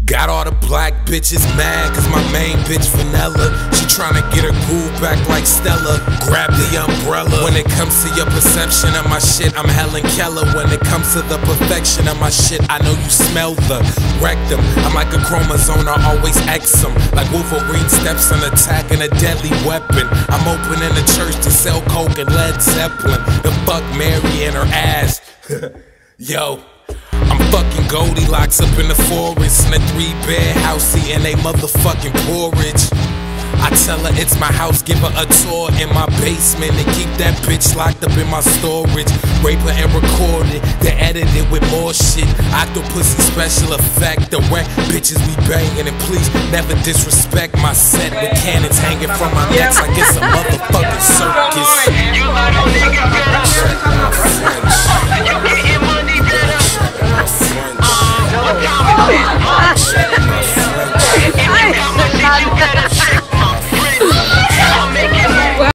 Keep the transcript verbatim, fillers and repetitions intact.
Got all the black bitches mad cause my main bitch vanilla. She tryna get her groove back like Stella. Grab the umbrella. When it comes to your perception of my shit, I'm Helen Keller. When it comes to the perfection of my shit, I know you smell the rectum. I'm like a chromosome, I always X 'em. Like Wolverine steps on attacking a deadly weapon. I'm opening a church to sell coke and Led Zeppelin. The fuck Mary and her ass. Yo, I'm fucking Goldilocks up in the forest in a three-bed house eating they motherfucking porridge. I tell her it's my house, give her a tour in my basement and keep that bitch locked up in my storage. Rape her and record it, then edit it with more shit. Octopussy special effect, the wet bitches we banging. And please never disrespect my set with cannons hanging from my necks like it's a motherfucking circus. You little nigga,